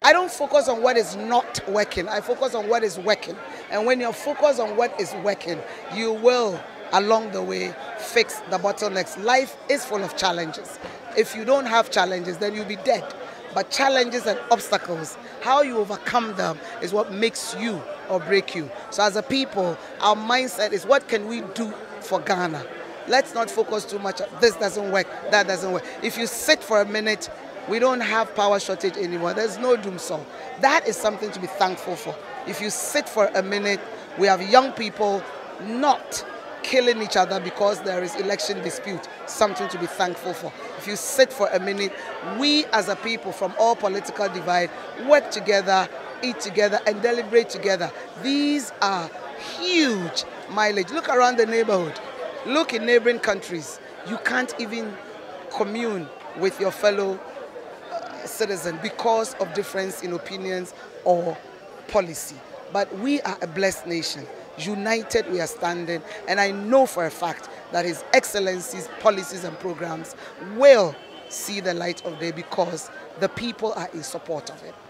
I don't focus on what is not working. I focus on what is working. And when you're focused on what is working, you will, along the way, fix the bottlenecks. Life is full of challenges. If you don't have challenges, then you'll be dead. But challenges and obstacles, how you overcome them is what makes you or break you. So as a people, our mindset is, what can we do for Ghana? Let's not focus too much on this doesn't work, that doesn't work. If you sit for a minute, we don't have power shortage anymore. There's no doom song. That is something to be thankful for. If you sit for a minute, we have young people not killing each other because there is election dispute, something to be thankful for. If you sit for a minute, we as a people from all political divide work together, eat together and deliberate together. These are huge mileage. Look around the neighborhood. Look in neighboring countries. You can't even commune with your fellow citizen because of difference in opinions or policy. But we are a blessed nation. United we are standing, and I know for a fact that His Excellency's policies and programs will see the light of day because the people are in support of it.